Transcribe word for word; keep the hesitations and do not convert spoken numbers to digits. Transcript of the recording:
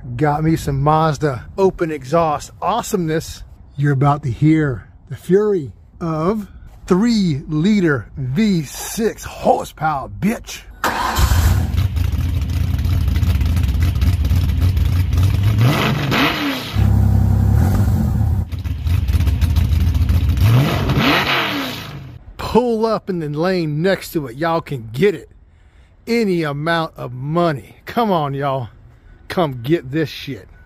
Got me some Mazda open exhaust awesomeness. You're about to hear the fury of three liter V six horsepower, bitch. Pull up in the lane next to it. Y'all can get it. Any amount of money. Come on, y'all. Come get this shit.